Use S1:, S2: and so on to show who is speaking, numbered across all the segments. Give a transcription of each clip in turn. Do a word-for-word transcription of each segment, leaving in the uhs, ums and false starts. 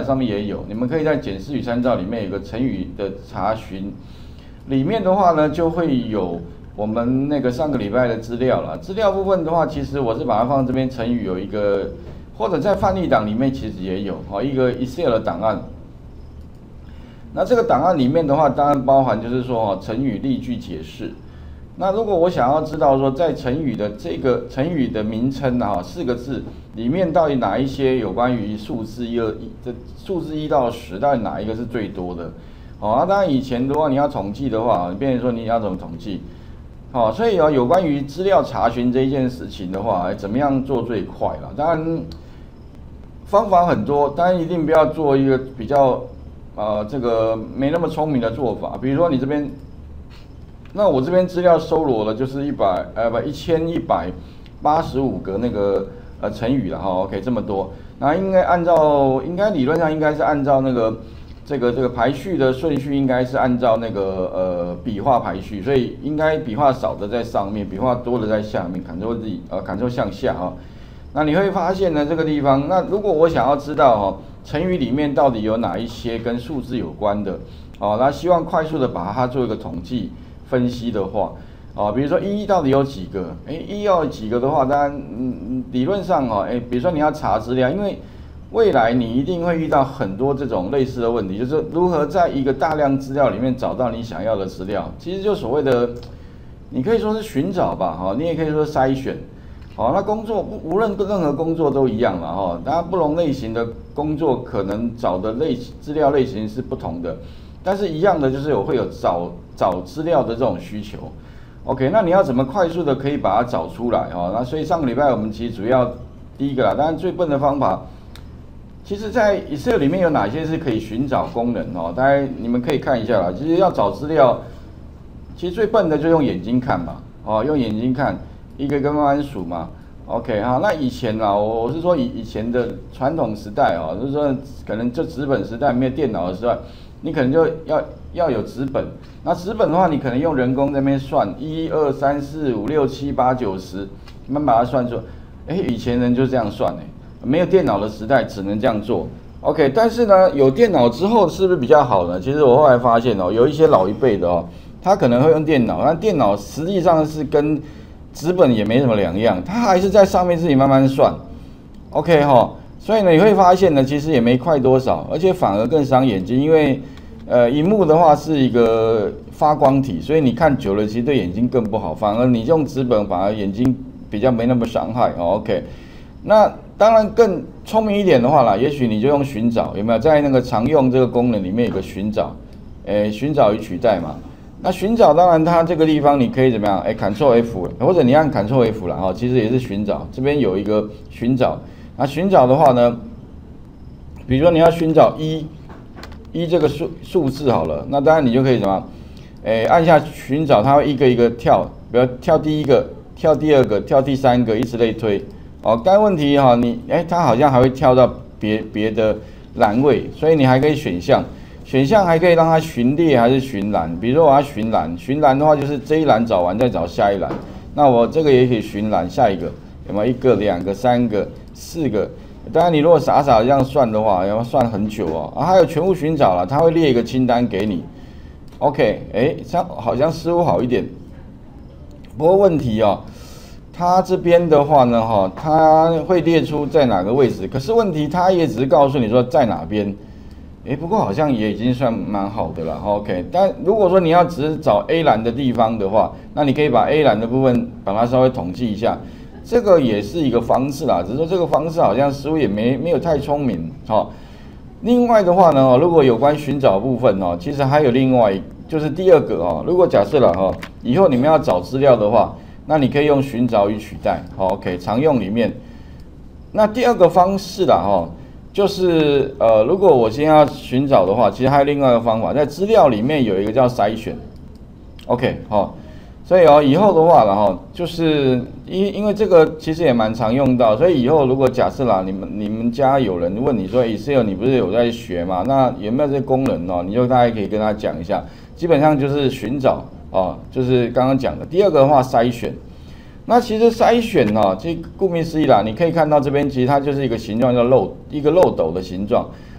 S1: 上面也有，你们可以在检视与参照里面有个成语的查询，里面的话呢就会有我们那个上个礼拜的资料了。资料部分的话，其实我是把它放这边，成语有一个，或者在范例档里面其实也有哦，一个 Excel 的档案。那这个档案里面的话，当然包含就是说哦，成语例句解释。那如果我想要知道说，在成语的这个成语的名称啊，四个字里面到底哪一些有关于数字一二一这数字一到十，到底哪一个是最多的？哦，那当然以前的话，你要统计的话，变成说你要怎么统计？好、哦，所以啊，有关于资料查询这一件事情的话，怎么样做最快啦？当然方法很多，当然一定不要做一个比较呃这个没那么聪明的做法，比如说你这边。那我这边资料收罗了就是一百呃不一千一百八十五个那个呃成语了哈 ，OK 这么多，那应该按照应该理论上应该是按照那个这个这个排序的顺序应该是按照那个呃笔画排序，所以应该笔画少的在上面，笔画多的在下面 ，Ctrl Z 呃 Ctrl 向下哈、哦。那你会发现呢这个地方，那如果我想要知道哈、哦、成语里面到底有哪一些跟数字有关的，哦，那希望快速的把它做一个统计。分析的话，啊，比如说一到底有几个？哎，一要有几个的话，当然，嗯，理论上哦，哎，比如说你要查资料，因为未来你一定会遇到很多这种类似的问题，就是如何在一个大量资料里面找到你想要的资料，其实就所谓的，你可以说是寻找吧，哈，你也可以说筛选，好，那工作无论任何工作都一样了，哈，当然不同类型的工作可能找的类资料类型是不同的。但是一样的就是有会有找找资料的这种需求 ，OK， 那你要怎么快速的可以把它找出来哦？那所以上个礼拜我们其实主要第一个啦，当然最笨的方法，其实在 Excel 里面有哪些是可以寻找功能哦？大家你们可以看一下啦。其实要找资料，其实最笨的就用眼睛看嘛，哦，用眼睛看，一个一个慢慢数嘛。OK 哈，那以前啊，我我是说以以前的传统时代哦，就是说可能就纸本时代没有电脑的时代。你可能就要要有纸本，那纸本的话，你可能用人工在那边算一二三四五六七八九十，慢慢把它算出。哎，以前人就这样算哎，没有电脑的时代只能这样做。OK， 但是呢，有电脑之后是不是比较好呢？其实我后来发现哦，有一些老一辈的哦，他可能会用电脑，那电脑实际上是跟纸本也没什么两样，他还是在上面自己慢慢算。OK 哈、哦。所以呢，你会发现呢，其实也没快多少，而且反而更伤眼睛，因为，呃，萤幕的话是一个发光体，所以你看久了，其实对眼睛更不好。反而你用纸本，反而眼睛比较没那么伤害。哦 OK， 那当然更聪明一点的话啦，也许你就用寻找，有没有在那个常用这个功能里面有个寻找，诶，寻找与取代嘛。那寻找当然它这个地方你可以怎么样？诶 ，Ctrl F， 或者你按 Ctrl F 啦，哈，其实也是寻找，这边有一个寻找。那寻找的话呢，比如说你要寻找一，一这个数数字好了，那当然你就可以什么，诶，按下寻找，它会一个一个跳，比如跳第一个，跳第二个，跳第三个，以此类推。哦，该问题哈，你诶，它好像还会跳到别别的栏位，所以你还可以选项，选项还可以让它巡列还是巡栏。比如说我要巡栏，巡栏的话就是这一栏找完再找下一栏，那我这个也可以巡栏，下一个有没有一个、两个、三个？四个，当然你如果傻傻的这样算的话，要算很久哦。啊，还有全部寻找了，它会列一个清单给你。OK， 哎，这样好像似乎好一点。不过问题哦，它这边的话呢，哈，它会列出在哪个位置，可是问题它也只是告诉你说在哪边。哎，不过好像也已经算蛮好的了。OK， 但如果说你要只是找 A 栏的地方的话，那你可以把 A 栏的部分把它稍微统计一下。这个也是一个方式啦，只是说这个方式好像似乎也没没有太聪明，哦。另外的话呢，如果有关寻找部分哦，其实还有另外就是第二个哦，如果假设了哈，以后你们要找资料的话，那你可以用寻找与取代，好 ，OK， 常用里面。那第二个方式啦，哈，就是呃，如果我先要寻找的话，其实还有另外一个方法，在资料里面有一个叫筛选 ，OK， 好。所以哦，以后的话然后就是因因为这个其实也蛮常用到，所以以后如果假设啦，你们你们家有人问你说 Excel 你不是有在学吗？那有没有这个功能哦？你就大概可以跟他讲一下，基本上就是寻找哦，就是刚刚讲的。第二个的话筛选，那其实筛选哦，这顾名思义啦，你可以看到这边其实它就是一个形状叫漏一个漏斗的形状。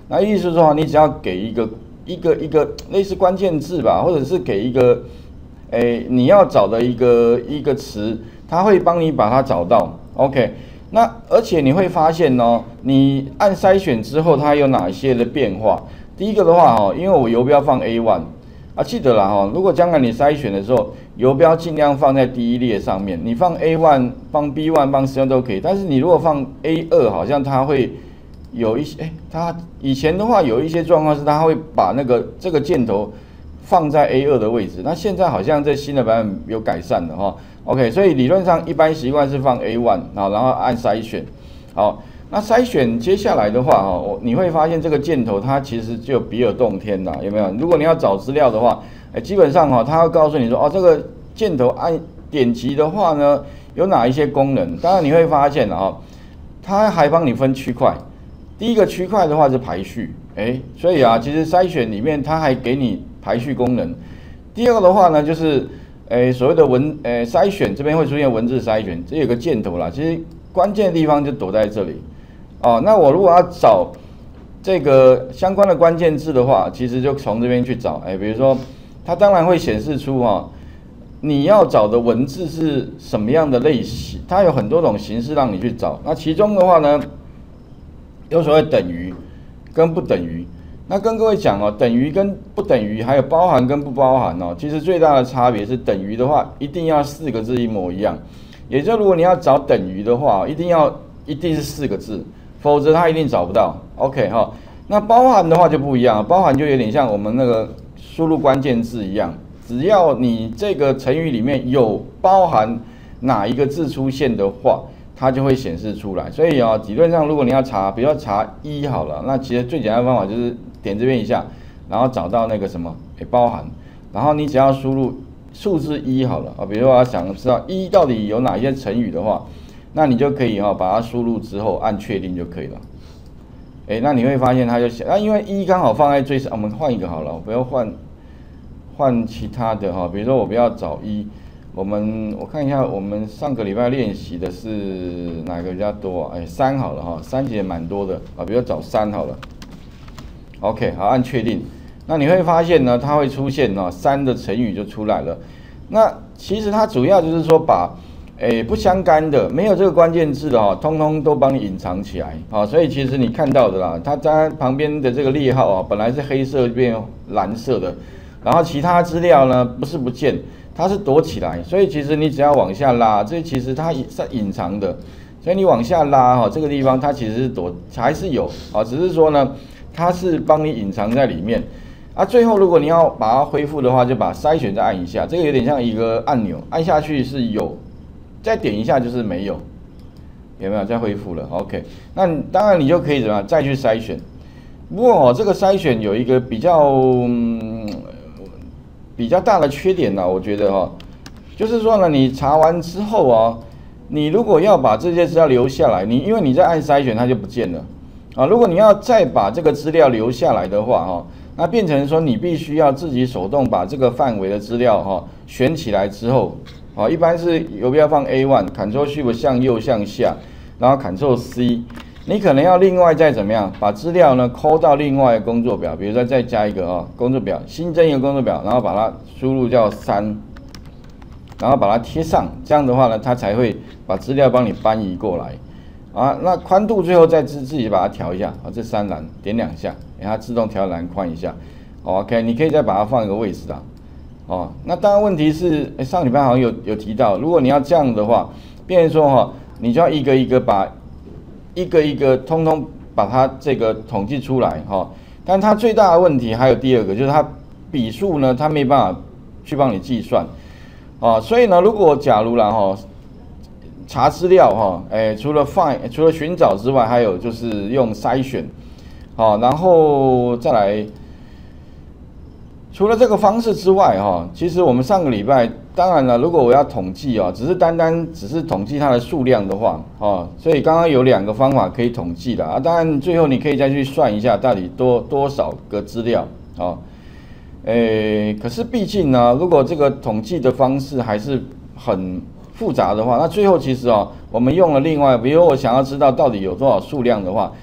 S1: 那意思是说，你只要给一个一个一个类似关键字吧，或者是给一个，诶，你要找的一个一个词，它会帮你把它找到。OK， 那而且你会发现哦，你按筛选之后，它有哪些的变化？第一个的话哦，因为我游标放 A 一 啊，记得啦哈，如果将来你筛选的时候，游标尽量放在第一列上面，你放 A 一、放 B 一、放 C 一都可以。但是你如果放 A 二，好像它会有一些，哎，它以前的话有一些状况是它会把那个这个箭头放在 A 二 的位置，那现在好像在新的版本有改善了哈。OK， 所以理论上一般习惯是放 A 一，好，然后按筛选，好。那筛选接下来的话，哈，你会发现这个箭头它其实就比尔洞天啦，有没有？如果你要找资料的话，哎，基本上哈，它会告诉你说，哦，这个箭头按点击的话呢，有哪一些功能？当然你会发现啊，它还帮你分区块。第一个区块的话是排序，哎，所以啊，其实筛选里面它还给你排序功能。第二个的话呢，就是哎所谓的文，哎筛选这边会出现文字筛选，这有个箭头啦，其实关键的地方就躲在这里。哦，那我如果要找这个相关的关键字的话，其实就从这边去找。哎，比如说，它当然会显示出哈、哦，你要找的文字是什么样的类型，它有很多种形式让你去找。那其中的话呢，有所谓等于跟不等于。那跟各位讲哦，等于跟不等于，还有包含跟不包含哦，其实最大的差别是等于的话，一定要四个字一模一样。也就如果你要找等于的话，一定要一定是四个字。否则它一定找不到 ，OK 哈。那包含的话就不一样，包含就有点像我们那个输入关键字一样，只要你这个成语里面有包含哪一个字出现的话，它就会显示出来。所以啊，理论上如果你要查，比如查一好了，那其实最简单的方法就是点这边一下，然后找到那个什么，诶，包含，然后你只要输入数字一好了啊。比如说我要想知道一到底有哪些成语的话。那你就可以哈、哦、把它输入之后按确定就可以了。哎，那你会发现它就写，那、啊、因为一刚好放在最上，我们换一个好了，我不要换换其他的哈、哦，比如说我不要找一，我们我看一下我们上个礼拜练习的是哪个比较多啊？哎，三好了哈，三其实蛮多的啊，比如找三好了。OK， 好，按确定。那你会发现呢，它会出现呢三的成语就出来了。那其实它主要就是说把诶，不相干的，没有这个关键字的哈，通通都帮你隐藏起来啊，所以其实你看到的啦，它在旁边的这个列号啊，本来是黑色变蓝色的，然后其他资料呢不是不见，它是躲起来，所以其实你只要往下拉，这其实它是隐藏的，所以你往下拉哈，这个地方它其实是躲，还是有啊，只是说呢，它是帮你隐藏在里面。啊，最后如果你要把它恢复的话，就把筛选再按一下，这个有点像一个按钮，按下去是有。再点一下就是没有，有没有？再恢复了 ，OK。那当然你就可以怎么样再去筛选。不过哦，这个筛选有一个比较、嗯、比较大的缺点呢、啊，我觉得哈、哦，就是说呢，你查完之后啊，你如果要把这些资料留下来，你因为你在按筛选，它就不见了啊。如果你要再把这个资料留下来的话哈、哦，那变成说你必须要自己手动把这个范围的资料哈、哦、选起来之后。好，一般是游标放 A 一 ，Ctrl Shift 向右向下，然后 Ctrl C， 你可能要另外再怎么样把资料呢抠到另外一个工作表，比如说再加一个啊、哦、工作表，新增一个工作表，然后把它输入叫三，然后把它贴上，这样的话呢，它才会把资料帮你搬移过来啊。那宽度最后再自自己把它调一下啊，这三栏点两下，给它自动调栏宽一下。OK， 你可以再把它放一个位置啊。哦，那当然问题是，欸、上礼拜好像有有提到，如果你要这样的话，变成说哈、哦，你就要一个一个把一个一个通通把它这个统计出来哈、哦。但它最大的问题还有第二个，就是它笔数呢，它没办法去帮你计算，哦，所以呢，如果假如啦哈、哦，查资料哈、哦，哎，除了 find 除了寻找之外，还有就是用筛选，好、哦，然后再来。除了这个方式之外，哈，其实我们上个礼拜，当然了，如果我要统计啊，只是单单只是统计它的数量的话，哦，所以刚刚有两个方法可以统计的啊，当然最后你可以再去算一下到底多多少个资料啊，诶，可是毕竟呢，如果这个统计的方式还是很复杂的话，那最后其实啊，我们用了另外，比如我想要知道到底有多少数量的话。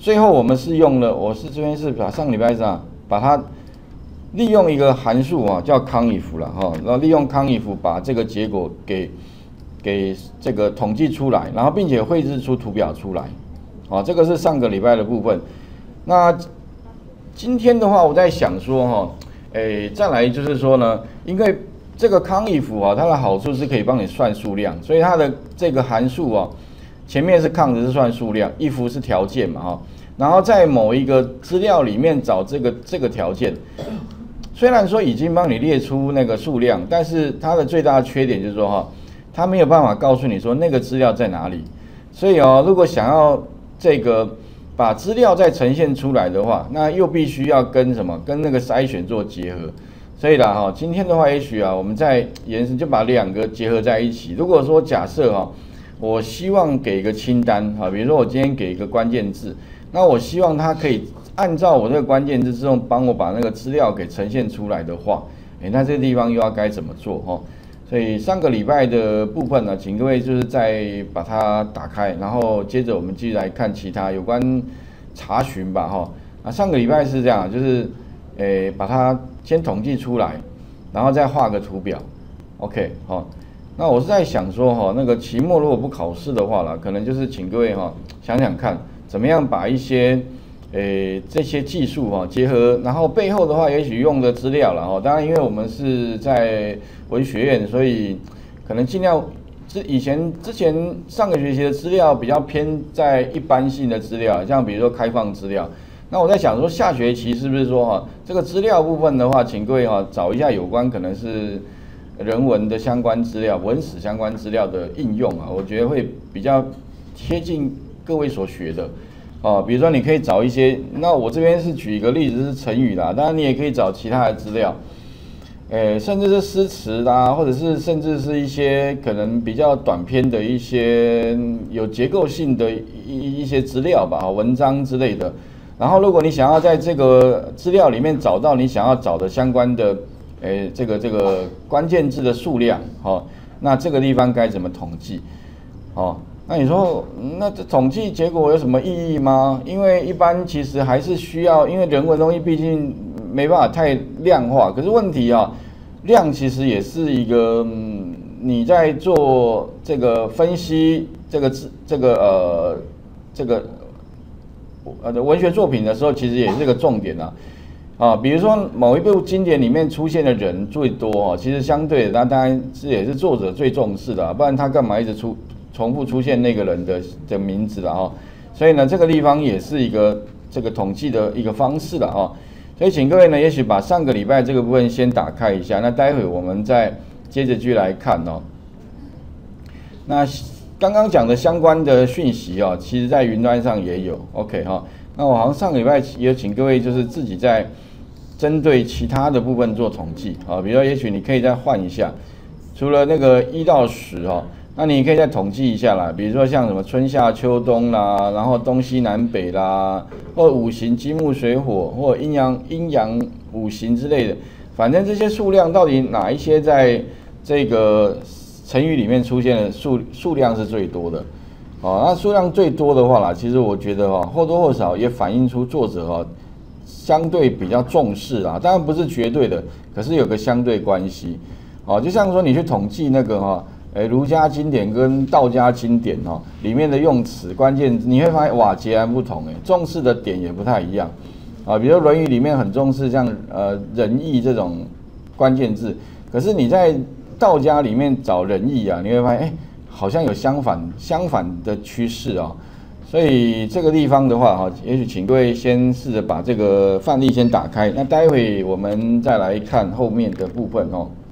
S1: 最后我们是用了，我是这边是把上个礼拜上把它利用一个函数啊，叫conif了哈，然后利用conif把这个结果给给这个统计出来，然后并且绘制出图表出来，啊，这个是上个礼拜的部分。那今天的话，我在想说哈，诶，再来就是说呢，因为这个conif啊，它的好处是可以帮你算数量，所以它的这个函数啊，前面是 count 是算数量 ，if 是条件嘛哈，然后在某一个资料里面找这个这个条件，虽然说已经帮你列出那个数量，但是它的最大的缺点就是说哈，它没有办法告诉你说那个资料在哪里，所以哦，如果想要这个把资料再呈现出来的话，那又必须要跟什么？跟那个筛选做结合。所以啦哈，今天的话，也许啊，我们再延伸就把两个结合在一起。如果说假设哈，我希望给一个清单哈，比如说我今天给一个关键字，那我希望它可以按照我这个关键字之后帮我把那个资料给呈现出来的话，哎，那这个地方又要该怎么做哈？所以上个礼拜的部分呢，请各位就是再把它打开，然后接着我们继续来看其他有关查询吧哈。那上个礼拜是这样，就是诶把它先统计出来，然后再画个图表 ，OK 哈。那我是在想说哈，那个期末如果不考试的话啦，可能就是请各位哈想想看，怎么样把一些诶这些技术哈结合，然后背后的话也许用的资料了哈。当然，因为我们是在文学院，所以可能尽量之以前之前上个学期的资料比较偏在一般性的资料，像比如说开放资料。那我在想说，下学期是不是说哈这个资料部分的话，请各位哈找一下有关可能是人文的相关资料、文史相关资料的应用啊，我觉得会比较贴近各位所学的。哦，比如说你可以找一些，那我这边是举一个例子是成语啦，当然你也可以找其他的资料，诶，甚至是诗词啦，或者是甚至是一些可能比较短篇的一些有结构性的一一些资料吧，文章之类的。然后如果你想要在这个资料里面找到你想要找的相关的，诶，这个这个关键字的数量，哦，那这个地方该怎么统计？哦。那你说，那这统计结果有什么意义吗？因为一般其实还是需要，因为人文东西毕竟没办法太量化。可是问题啊，量其实也是一个，嗯、你在做这个分析这个字这个呃这个呃文学作品的时候，其实也是个重点啊。啊，比如说某一部经典里面出现的人最多啊，其实相对的，那当然是也是作者最重视的、啊，不然他干嘛一直出？重复出现那个人的的名字了哈，所以呢，这个地方也是一个这个统计的一个方式了哈。所以请各位呢，也许把上个礼拜这个部分先打开一下，那待会我们再接着继续来看哦。那刚刚讲的相关的讯息哦，其实在云端上也有 ，OK 哈。那我好像上个礼拜也请各位就是自己在针对其他的部分做统计啊，比如说也许你可以再换一下，除了那个一到十哈。那你可以再统计一下啦，比如说像什么春夏秋冬啦，然后东西南北啦，或五行金木水火，或阴阳阴阳五行之类的，反正这些数量到底哪一些在这个成语里面出现的数数量是最多的？哦，那数量最多的话啦，其实我觉得哈，或多或少也反映出作者哈相对比较重视啦，当然不是绝对的，可是有个相对关系。哦，就像说你去统计那个哈。诶，儒家经典跟道家经典哦，里面的用词关键，你会发现哇，截然不同诶，重视的点也不太一样啊。比如《论语》里面很重视像呃仁义这种关键字，可是你在道家里面找仁义啊，你会发现诶，好像有相反相反的趋势啊。所以这个地方的话哈，也许请各位先试着把这个范例先打开，那待会我们再来看后面的部分哦。